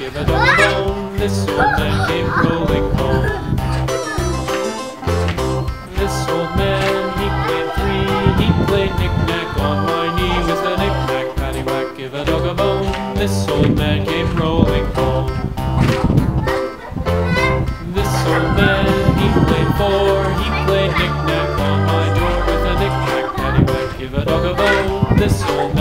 give a dog a bone. This old man came rolling home. This old man, he played three. He played knick-knack on my knee with a knick-knack, paddywhack, give a dog a bone. This old man came rolling home. This old man, he played four. He played knick-knack on my door with a knick-knack, paddywhack, give a dog a bone. This old